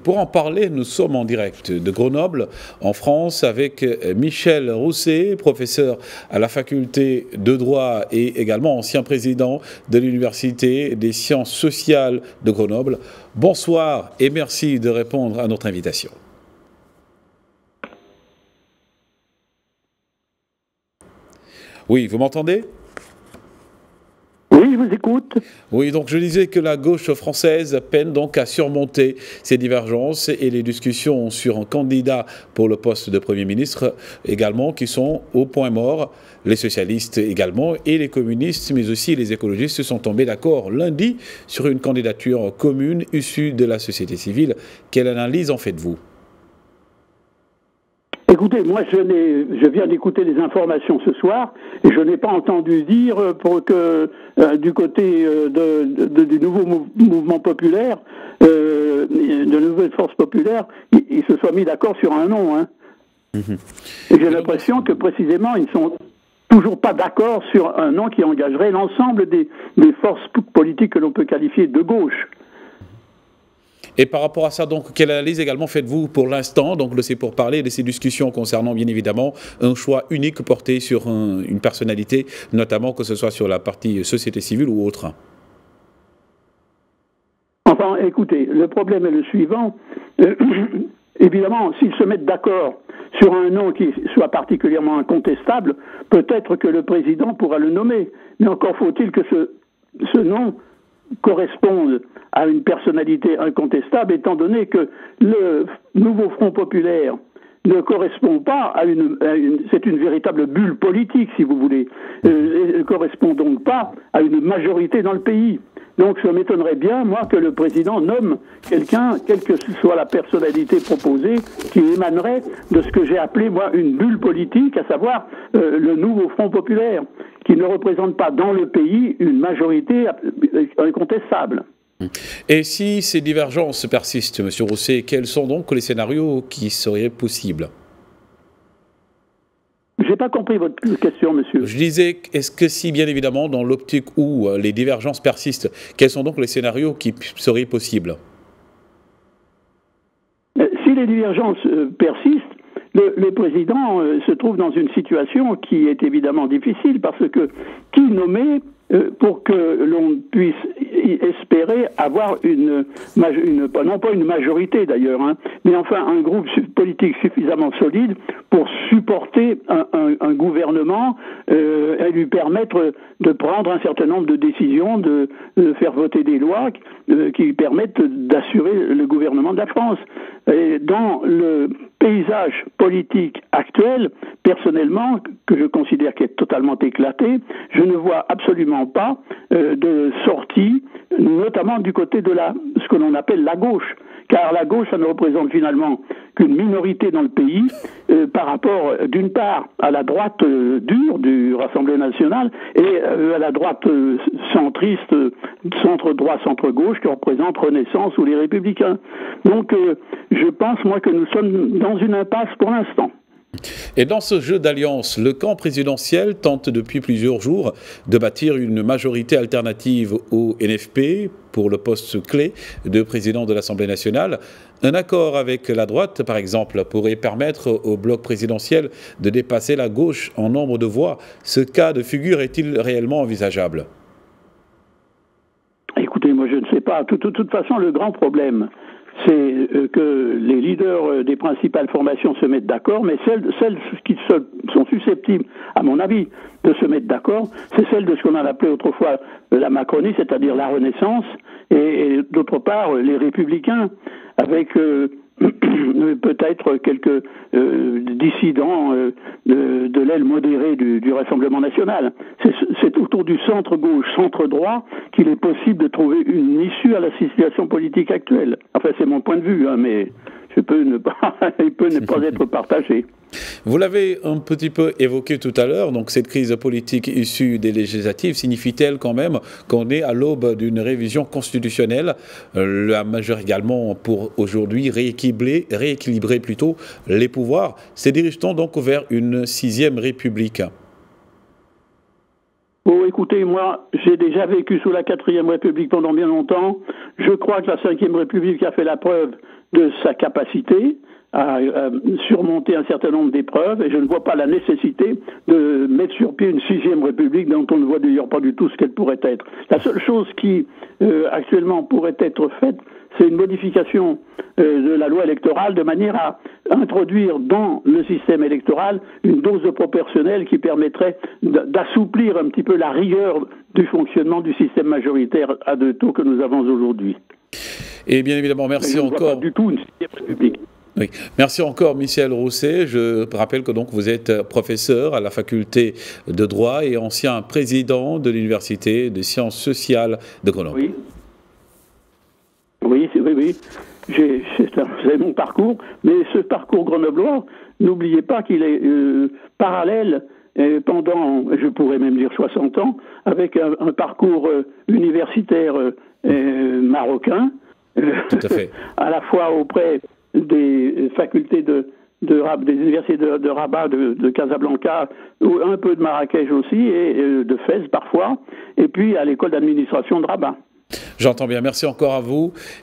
pour en parler, nous sommes en direct de Grenoble, en France, avec Michel Rousset, professeur à la faculté de droit et également ancien président de l'Université des sciences sociales de Grenoble. Bonsoir et merci de répondre à notre invitation. Oui, vous m'entendez ? Oui, je vous écoute. Oui, donc je disais que la gauche française peine donc à surmonter ces divergences et les discussions sur un candidat pour le poste de Premier ministre également qui sont au point mort. Les socialistes également et les communistes, mais aussi les écologistes sont tombés d'accord lundi sur une candidature commune issue de la société civile. Quelle analyse en faites-vous ? Écoutez, moi je viens d'écouter les informations ce soir et je n'ai pas entendu dire pour que du côté du nouveau mouvement populaire, de nouvelles forces populaires, ils se soient mis d'accord sur un nom. Hein. Et j'ai l'impression que précisément ils ne sont toujours pas d'accord sur un nom qui engagerait l'ensemble des forces politiques que l'on peut qualifier de gauche. Et par rapport à ça, donc, quelle analyse également faites-vous pour l'instant, donc, de ces pourparlers et de ces discussions concernant, bien évidemment, un choix unique porté sur une personnalité, notamment que ce soit sur la partie société civile ou autre ? Enfin, écoutez, le problème est le suivant. Évidemment, s'ils se mettent d'accord sur un nom qui soit particulièrement incontestable, peut-être que le président pourra le nommer. Mais encore faut-il que ce nom correspondent à une personnalité incontestable, étant donné que le nouveau Front populaire ne correspond pas c'est une véritable bulle politique, si vous voulez, ne correspond donc pas à une majorité dans le pays. Donc ça m'étonnerait bien, moi, que le président nomme quelqu'un, quelle que soit la personnalité proposée, qui émanerait de ce que j'ai appelé, moi, une bulle politique, à savoir le nouveau Front populaire, qui ne représente pas dans le pays une majorité incontestable. Et si ces divergences persistent, M. Rousset, quels sont donc les scénarios qui seraient possibles ? Je n'ai pas compris votre question, monsieur. Je disais, est-ce que si, bien évidemment, dans l'optique où les divergences persistent, quels sont donc les scénarios qui seraient possibles ? Si les divergences persistent, le président se trouve dans une situation qui est évidemment difficile, parce que qui nommer pour que l'on puisse espérer avoir non pas une majorité d'ailleurs, hein, mais enfin un groupe politique suffisamment solide pour supporter un gouvernement et lui permettre de prendre un certain nombre de décisions, de faire voter des lois qui permettent d'assurer le gouvernement de la France. Et dans le paysage politique actuel, personnellement, que je considère qui est totalement éclaté, je ne vois absolument pas de sortie, notamment du côté de ce que l'on appelle la gauche. Car la gauche, ça ne représente finalement qu'une minorité dans le pays par rapport, d'une part, à la droite dure du Rassemblement national et à la droite centriste, centre-droit, centre-gauche, qui représente Renaissance ou les Républicains. Donc, je pense, moi, que nous sommes dans une impasse pour l'instant. Et dans ce jeu d'alliance, le camp présidentiel tente depuis plusieurs jours de bâtir une majorité alternative au NFP pour le poste clé de président de l'Assemblée nationale. Un accord avec la droite, par exemple, pourrait permettre au bloc présidentiel de dépasser la gauche en nombre de voix. Ce cas de figure est-il réellement envisageable ? Écoutez, moi je ne sais pas. De toute façon, le grand problème, c'est que les leaders des principales formations se mettent d'accord, mais celles qui sont susceptibles, à mon avis, de se mettre d'accord, c'est celle de ce qu'on a appelé autrefois la Macronie, c'est-à-dire la Renaissance, et d'autre part les Républicains, avec peut-être quelques dissidents de l'aile modérée du Rassemblement national. C'est autour du centre-gauche, centre-droit qu'il est possible de trouver une issue à la situation politique actuelle. Enfin, c'est mon point de vue, hein, mais il peut ne pas être partagé. Vous l'avez un petit peu évoqué tout à l'heure, donc cette crise politique issue des législatives signifie-t-elle quand même qu'on est à l'aube d'une révision constitutionnelle, la majeure également pour aujourd'hui rééquilibrer plutôt les pouvoirs, se dirige-t-on donc vers une 6e République ? Oh, écoutez, moi, j'ai déjà vécu sous la 4e République pendant bien longtemps. Je crois que la 5e République a fait la preuve de sa capacité à surmonter un certain nombre d'épreuves, et je ne vois pas la nécessité de mettre sur pied une 6e République dont on ne voit d'ailleurs pas du tout ce qu'elle pourrait être. La seule chose qui actuellement pourrait être faite, c'est une modification de la loi électorale de manière à introduire dans le système électoral une dose de proportionnel qui permettrait d'assouplir un petit peu la rigueur du fonctionnement du système majoritaire à 2 tours que nous avons aujourd'hui. Et bien évidemment, merci encore. Pas du tout une 6e République. Oui. Merci encore, Michel Rousset. Je rappelle que donc vous êtes professeur à la faculté de droit et ancien président de l'Université des sciences sociales de Grenoble. Oui. C'est mon parcours, mais ce parcours grenoblois, n'oubliez pas qu'il est parallèle pendant, je pourrais même dire 60 ans, avec un parcours universitaire marocain, tout à fait. à la fois auprès des facultés des universités de Rabat, de Casablanca, un peu de Marrakech aussi, et de Fès parfois, et puis à l'école d'administration de Rabat. J'entends bien. Merci encore à vous